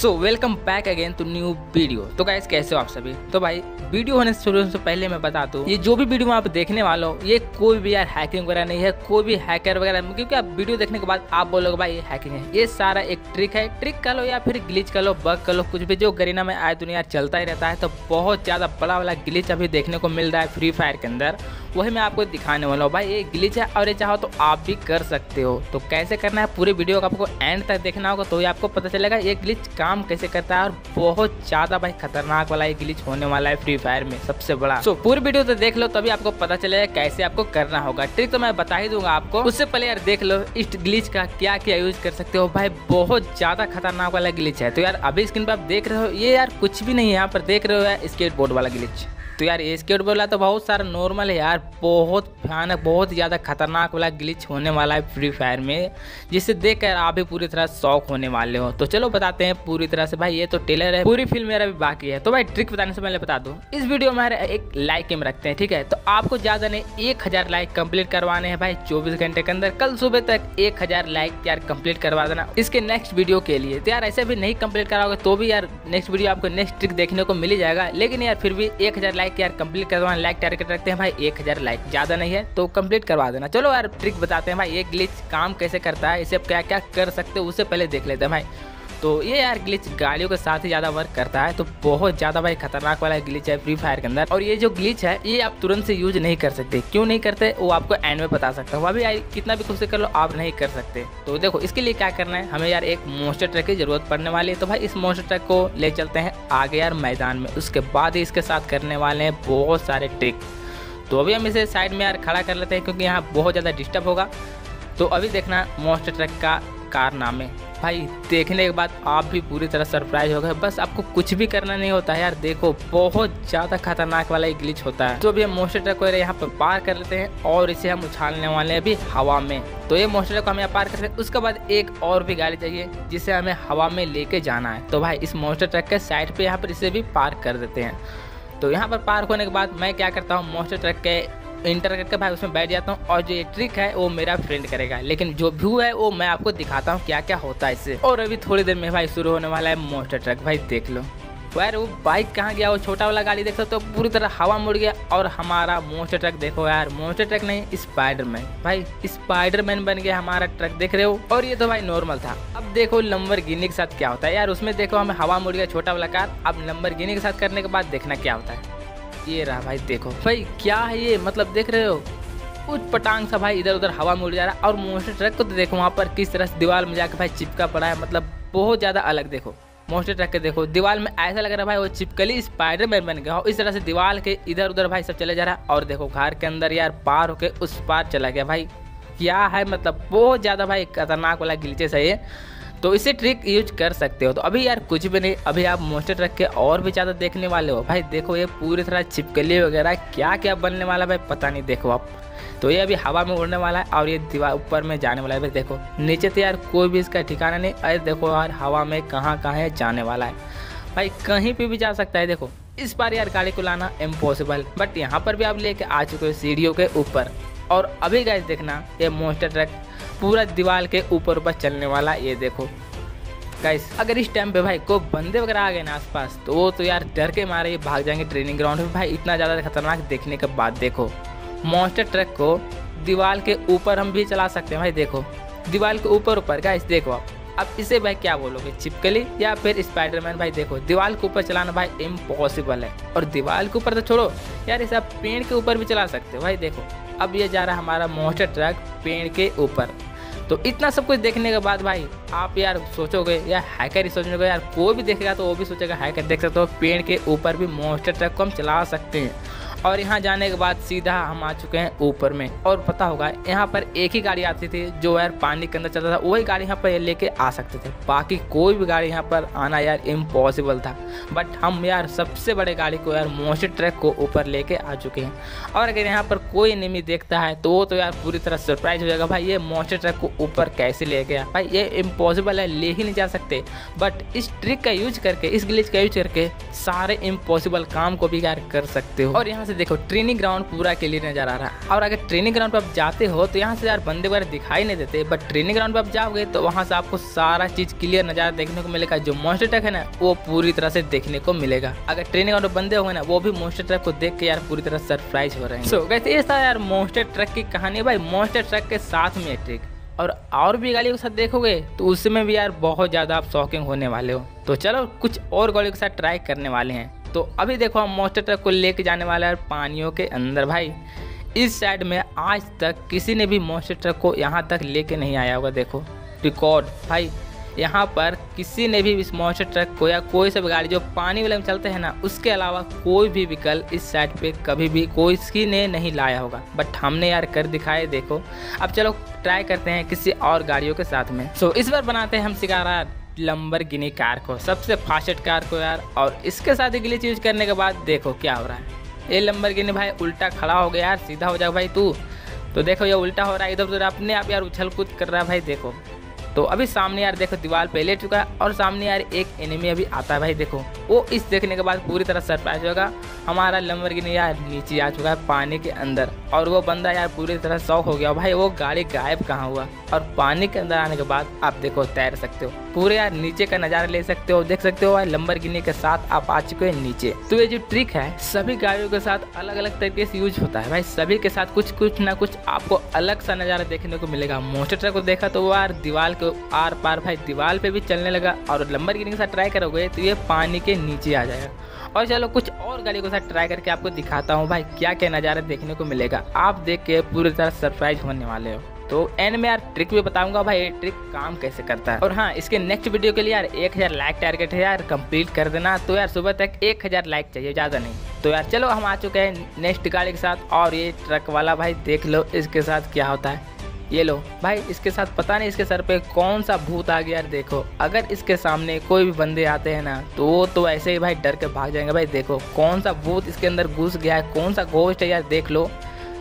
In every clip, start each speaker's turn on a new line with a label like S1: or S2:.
S1: So welcome back again to new video. तो guys कैसे हो आप सभी। तो भाई वीडियो होने से पहले मैं बता दूं, ये जो भी वीडियो आप देखने वाले हो ये कोई भी यार हैकिंग वगैरह नहीं है, कोई भी हैकर वगैरह, क्योंकि आप वीडियो देखने के बाद आप बोलोगे भाई ये हैकिंग है। ये सारा एक ट्रिक है, ट्रिक कर लो या फिर ग्लिच कर लो, बग कर लो, कुछ भी जो गरीना में आए दुनिया चलता ही रहता है। तो बहुत ज़्यादा बड़ा वाला ग्लिच अभी देखने को मिल रहा है फ्री फायर के अंदर, वही मैं आपको दिखाने वाला हूँ। भाई ये ग्लिच है और ये चाहो तो आप भी कर सकते हो। तो कैसे करना है पूरे वीडियो को आपको एंड तक देखना होगा, तो ये आपको पता चलेगा ये ग्लिच काम कैसे करता है। और बहुत ज़्यादा भाई खतरनाक वाला ये ग्लिच होने वाला है फ्री फायर में सबसे बड़ा। सो पूरी वीडियो तो देख लो, तभी आपको पता चलेगा कैसे आपको करना होगा। ट्रिक तो मैं बता ही दूंगा आपको, उससे पहले यार देख लो इस ग्लिच का क्या क्या यूज कर सकते हो। भाई बहुत ज़्यादा खतरनाक वाला ग्लिच है। तो यार अभी स्क्रीन पर आप देख रहे हो ये यार कुछ भी नहीं है, यहाँ पर देख रहे हो यार स्केट बोर्ड वाला ग्लिच। तो यार ये स्केट बोर्ड वाला तो बहुत सारा नॉर्मल है यार, बहुत भयानक बहुत ज़्यादा खतरनाक वाला ग्लिच होने वाला है फ्री फायर में, जिसे देखकर आप भी पूरी तरह शॉक होने वाले हो। तो चलो बताते हैं पूरी तरह से। भाई ये तो टेलर है, पूरी फिल्म मेरा भी बाकी है। तो भाई ट्रिक बताने से पहले बता दूं, इस वीडियो में एक लाइक एम रखते हैं, ठीक है। तो आपको ज़्यादा नहीं 1000 लाइक कंप्लीट करवाने हैं भाई 24 घंटे के अंदर। कल सुबह तक 1000 लाइक यार कंप्लीट करवा देना इसके नेक्स्ट वीडियो के लिए। तो यार ऐसे भी नहीं कंप्लीट कराओगे तो भी यार नेक्स्ट वीडियो आपको नेक्स्ट ट्रिक देखने को मिल ही जाएगा, लेकिन यार फिर भी 1000 लाइक यार कंप्लीट करवाना, लाइक टारगेट रखते हैं भाई 1000 लाइक, ज़्यादा नहीं है तो कंप्लीट करवा देना। चलो यार ट्रिक बताते हैं भाई ये ग्लिच काम कैसे करता है, इसे आप क्या क्या कर सकते हो उससे पहले देख लेते हैं भाई। तो ये यार ग्लिच गाड़ियों के साथ ही ज़्यादा वर्क करता है, तो बहुत ज़्यादा भाई खतरनाक वाला ग्लिच है फ्री फायर के अंदर। और ये जो ग्लिच है ये आप तुरंत से यूज नहीं कर सकते। क्यों नहीं करते वो आपको एंड में बता सकता हूँ। अभी कितना भी कोशिश कर लो आप नहीं कर सकते। तो देखो इसके लिए क्या करना है, हमें यार एक मॉन्स्टर ट्रक की जरूरत पड़ने वाली है। तो भाई इस मॉन्स्टर ट्रक को ले चलते हैं आगे यार मैदान में, उसके बाद ही इसके साथ करने वाले हैं बहुत सारे ट्रिक। तो अभी हम इसे साइड में यार खड़ा कर लेते हैं क्योंकि यहाँ बहुत ज़्यादा डिस्टर्ब होगा। तो अभी देखना मॉन्स्टर ट्रक का कारनामे, भाई देखने के बाद आप भी पूरी तरह सरप्राइज हो गए। बस आपको कुछ भी करना नहीं होता है यार, देखो बहुत ज़्यादा खतरनाक वाला ग्लिच होता है। तो अभी हम मॉन्स्टर ट्रक को यहाँ पर पार कर लेते हैं और इसे हम उछालने वाले हैं अभी हवा में। तो ये मॉन्स्टर ट्रक को हम यहाँ पार करते हैं, उसके बाद एक और भी गाड़ी चाहिए जिसे हमें हवा में लेके जाना है। तो भाई इस मॉन्स्टर ट्रक के साइड पर यहाँ पर इसे भी पार कर देते हैं। तो यहाँ पर पार्क होने के बाद मैं क्या करता हूँ, मॉन्स्टर ट्रक के इंटर करके भाई उसमें बैठ जाता हूँ और जो ये ट्रिक है वो मेरा फ्रेंड करेगा, लेकिन जो व्यू है वो मैं आपको दिखाता हूँ क्या क्या होता है इससे। और अभी थोड़ी देर में भाई शुरू होने वाला है मॉन्स्टर ट्रक। भाई देख लो यार वो बाइक कहाँ गया, वो छोटा वाला गाड़ी देख सकते हो पूरी तरह हवा मुड़ गया। और हमारा मॉन्स्टर ट्रक देखो यार, मॉन्स्टर ट्रक नहीं स्पाइडरमैन, भाई स्पाइडरमैन बन गया हमारा ट्रक, देख रहे हो। और ये तो भाई नॉर्मल था। अब देखो लंबरगिनी के साथ क्या होता है यार, उसमें देखो हमें हवा मुड़ गया छोटा वाला कार। अब लंबरगिनी के साथ करने के बाद देखना क्या होता है। ये रहा भाई, देखो भाई क्या है ये, मतलब देख रहे हो कुछ पटांग सा भाई इधर उधर हवा मुड़ जा रहा है। और मॉन्स्टर ट्रक को तो देखो वहाँ पर किस तरह से दीवार में जाकर भाई चिपका पड़ा है, मतलब बहुत ज़्यादा अलग। देखो मॉन्स्टर ट्रक के देखो दीवार में ऐसा लग रहा है भाई वो चिपकली स्पाइडरमैन बन गया हो, इस तरह से दीवार के इधर उधर भाई सब चले जा रहा है। और देखो घर के अंदर यार पार होके उस पार चला गया। भाई क्या है, मतलब बहुत ज़्यादा भाई खतरनाक वाला ग्लिचेस है ये। तो इसे ट्रिक यूज कर सकते हो। तो अभी यार कुछ भी नहीं, अभी आप मॉन्स्टर ट्रक के और भी ज़्यादा देखने वाले हो। भाई देखो ये पूरी तरह छिपकली वगैरह क्या क्या बनने वाला भाई पता नहीं, देखो आप। तो ये अभी हवा में उड़ने वाला है और ये दीवार ऊपर में जाने वाला है। भाई देखो नीचे तो यार कोई भी इसका ठिकाना नहीं, अरे देखो यार हवा में कहाँ कहाँ जाने वाला है भाई, कहीं पे भी जा सकता है। देखो इस बार यार गाड़ी को लाना इम्पॉसिबल, बट यहाँ पर भी आप लेके आ चुके हो सीढ़ियों के ऊपर। और अभी गाइस देखना ये मॉन्स्टर ट्रक पूरा दीवार के ऊपर चलने वाला, ये देखो गाइस। अगर इस टाइम पे भाई कोई बंदे वगैरह आ गए ना आसपास, तो वो तो यार डर के मारे भाग जाएंगे ट्रेनिंग ग्राउंड में। भाई इतना ज़्यादा खतरनाक देखने के बाद देखो मॉन्स्टर ट्रक को दीवार के ऊपर हम भी चला सकते हैं। भाई देखो दीवार के ऊपर गाइस देखो आप। अब इसे भाई क्या बोलोगे, छिपकली या फिर स्पाइडरमैन। भाई देखो दीवार के ऊपर चलाना भाई इम्पॉसिबल है। और दीवार के ऊपर तो छोड़ो यार, इसे आप पेड़ के ऊपर भी चला सकते हो। भाई देखो अब ये जा रहा है हमारा मॉन्स्टर ट्रक पेड़ के ऊपर। तो इतना सब कुछ देखने के बाद भाई आप यार सोचोगे या हैकर ही सोचोगे यार, कोई भी देखेगा तो वो भी सोचेगा हैकर। देख सकते हो पेड़ के ऊपर भी मॉन्स्टर ट्रक को हम चला सकते हैं। और यहाँ जाने के बाद सीधा हम आ चुके हैं ऊपर में। और पता होगा यहाँ पर एक ही गाड़ी आती थी जो यार पानी के अंदर चलता था, वही गाड़ी यहाँ पर लेके आ सकते थे। बाकी कोई भी गाड़ी यहाँ पर आना यार इम्पॉसिबल था। बट हम यार सबसे बड़े गाड़ी को यार मॉन्स्टर ट्रक को ऊपर लेके आ चुके हैं। और अगर यहाँ पर कोई एनिमी देखता है तो वो तो यार पूरी तरह सरप्राइज हो जाएगा, भाई ये मॉन्स्टर ट्रक को ऊपर कैसे ले गया। भाई ये इम्पॉसिबल है, ले ही नहीं जा सकते। बट इस ट्रिक का यूज करके, इस ग्लिच का यूज करके सारे इम्पॉसिबल काम को भी यार कर सकते हो। और यहाँ से देखो ट्रेनिंग ग्राउंड पूरा क्लियर नजर आ रहा है। और अगर ट्रेनिंग ग्राउंड पे आप जाते हो तो यहाँ से यार बंदे वगैरह दिखाई नहीं देते, बट ट्रेनिंग ग्राउंड पे आप जाओगे तो वहाँ से आपको सारा चीज क्लियर नजारा देखने को मिलेगा। जो मॉन्स्टर ट्रक है ना वो पूरी तरह से देखने को मिलेगा। अगर ट्रेनिंग ग्राउंड पे बंदे होंगे ना वो भी मॉन्स्टर ट्रक को देख के यार पूरी तरह सरप्राइज हो रहे हैं। सो गाइस ये था यार मॉन्स्टर ट्रक की कहानी। भाई मॉन्स्टर ट्रक के साथ में ट्रिक और भी गाड़ियों के साथ देखोगे तो उसमें भी यार बहुत ज़्यादा आप शॉकिंग होने वाले हो। तो चलो कुछ और गाड़ियों के साथ ट्राई करने वाले हैं। तो अभी देखो हम मॉन्स्टर ट्रक को लेके जाने वाले हैं पानियों के अंदर। भाई इस साइड में आज तक किसी ने भी मॉन्स्टर ट्रक को यहाँ तक लेके नहीं आया होगा। देखो रिकॉर्ड भाई, यहाँ पर किसी ने भी इस मॉन्स्टर ट्रक को या कोई सा भी गाड़ी जो पानी वाले में चलते हैं ना उसके अलावा कोई भी विकल्प इस साइड पे कभी भी कोई किसी ने नहीं लाया होगा, बट हमने यार कर दिखाए। देखो अब चलो ट्राई करते हैं किसी और गाड़ियों के साथ में। सो इस बार बनाते हैं हम शिकारा लंबरगिनी कार को, सबसे फास्टेस्ट कार को यार। और इसके साथ ग्लिच यूज करने के बाद देखो क्या हो रहा है। ये लंबरगिनी भाई उल्टा खड़ा हो गया यार, सीधा हो जाओ भाई तू। तो देखो ये उल्टा हो रहा है, इधर उधर अपने आप यार उछल कूद कर रहा है भाई। देखो तो अभी सामने यार देखो दीवार पे ले चुका है और सामने यार एक एनिमी अभी आता है भाई। देखो वो इस देखने के बाद पूरी तरह सरप्राइज होगा। हमारा लंबरगिनी यार नीचे आ चुका है पानी के अंदर और वो बंदा यार पूरी तरह शॉक हो गया भाई, वो गाड़ी गायब कहाँ हुआ। और पानी के अंदर आने के बाद आप देखो तैर सकते हो, पूरे यार नीचे का नज़ारा ले सकते हो, देख सकते हो यार लंबरगिनी के साथ आप आ चुके हैं नीचे। तो ये जो ट्रिक है सभी गाड़ियों के साथ अलग अलग तरीके से यूज होता है भाई। सभी के साथ कुछ ना कुछ आपको अलग सा नज़ारा देखने को मिलेगा। मॉन्स्टर ट्रक को देखा तो वो यार दीवार के आर पार भाई दीवार पे भी चलने लगा, और लंबरगिनी के साथ ट्राई करोगे तो ये पानी के नीचे आ जाएगा। और चलो कुछ और गाड़ियों के साथ ट्राई करके आपको दिखाता हूँ भाई क्या क्या नज़ारा देखने को मिलेगा। आप देख के पूरी तरह सरप्राइज होने वाले हो। तो एंड में यार ट्रिक भी बताऊंगा भाई ये ट्रिक काम कैसे करता है। और हाँ इसके नेक्स्ट वीडियो के लिए यार 1000 लाइक टारगेट है यार, कंप्लीट कर देना। तो यार सुबह तक 1000 लाइक चाहिए, ज़्यादा नहीं। तो यार चलो हम आ चुके हैं नेक्स्ट गाड़ी के साथ। और ये ट्रक वाला भाई देख लो इसके साथ क्या होता है। ये लो भाई इसके साथ पता नहीं इसके सर पे कौन सा भूत आ गया यार। देखो अगर इसके सामने कोई भी बंदे आते हैं ना तो वो तो ऐसे ही भाई डर के भाग जाएंगे भाई। देखो कौन सा भूत इसके अंदर घुस गया है, कौन सा घोस्ट है यार। देख लो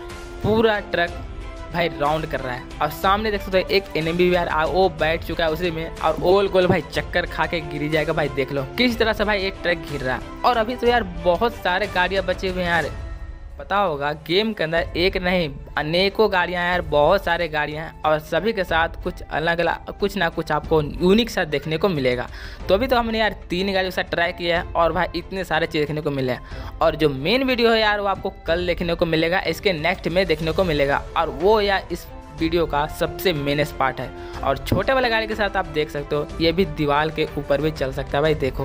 S1: पूरा ट्रक भाई राउंड कर रहा है और सामने देख सकते हो एक एनिमी भी यार वो बैठ चुका है उसी में और गोल गोल भाई चक्कर खा के गिर जाएगा भाई। देख लो किस तरह से भाई एक ट्रक गिर रहा है। और अभी तो यार बहुत सारे गाड़ियाँ बचे हुए हैं यार, पता होगा गेम के अंदर एक नहीं अनेकों गाड़ियां हैं यार, बहुत सारे गाड़ियां हैं और सभी के साथ कुछ अलग अलग कुछ ना कुछ आपको यूनिक सा देखने को मिलेगा। तो अभी तो हमने यार 3 गाड़ियों के साथ ट्राई किया है और भाई इतने सारे चीज़ देखने को मिले हैं। और जो मेन वीडियो है यार वो आपको कल देखने को मिलेगा, इसके नेक्स्ट में देखने को मिलेगा। और वो यार इस वीडियो का सबसे मेनेस्ट पार्ट है। और छोटे वाले गाड़ी के साथ आप देख सकते हो ये भी दीवार के ऊपर भी चल सकता है भाई। देखो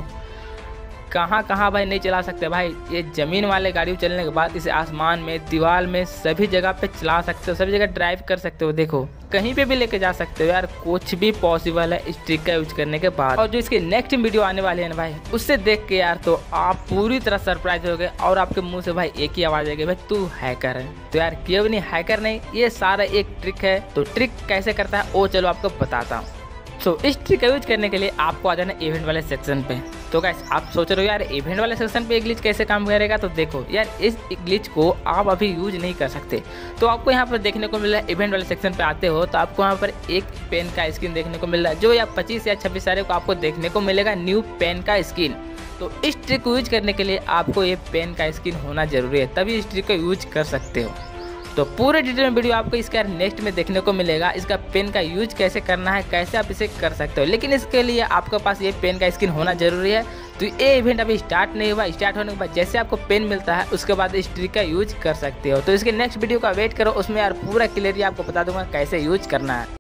S1: कहाँ कहाँ भाई नहीं चला सकते भाई, ये ज़मीन वाले गाड़ी चलने के बाद इसे आसमान में दीवार में सभी जगह पे चला सकते हो, सभी जगह ड्राइव कर सकते हो। देखो कहीं पे भी लेके जा सकते हो यार, कुछ भी पॉसिबल है इस ट्रिक का यूज करने के बाद। और जो इसके नेक्स्ट वीडियो आने वाले हैं ना भाई उससे देख के यार तो आप पूरी तरह सरप्राइज हो गए और आपके मुंह से भाई एक ही आवाज़ आएगी भाई तू हैकर है। तो यार क्यों नहीं, हैकर नहीं, ये सारा एक ट्रिक है। तो ट्रिक कैसे करता है वो चलो आपको बताता हूँ। तो इस ट्रिक का यूज करने के लिए आपको आ जाना इवेंट वाले सेक्शन पे। तो गाइस आप सोच रहे हो यार इवेंट वाले सेक्शन पे ग्लिच कैसे काम करेगा, तो देखो यार इस ग्लिच को आप अभी यूज नहीं कर सकते। तो आपको यहाँ पर देखने को मिल रहा है इवेंट वाले सेक्शन पे आते हो तो आपको यहाँ पर एक पेन का स्किन देखने को मिल रहा है, जो या 25 या 26 सारे को आपको देखने को मिलेगा न्यू पेन का स्किन। तो इस ट्रिक को यूज करने के लिए आपको ये पेन का स्किन होना जरूरी है, तभी इस ट्रिक को यूज कर सकते हो। तो पूरे डिटेल में वीडियो आपको इसका नेक्स्ट में देखने को मिलेगा, इसका पेन का यूज कैसे करना है, कैसे आप इसे कर सकते हो। लेकिन इसके लिए आपके पास ये पेन का स्किन होना जरूरी है। तो ये इवेंट अभी स्टार्ट नहीं हुआ, स्टार्ट होने के बाद जैसे आपको पेन मिलता है उसके बाद इस ट्रिक का यूज कर सकते हो। तो इसके नेक्स्ट वीडियो का वेट करो, उसमें यार पूरा क्लियरली आपको बता दूंगा कैसे यूज करना है।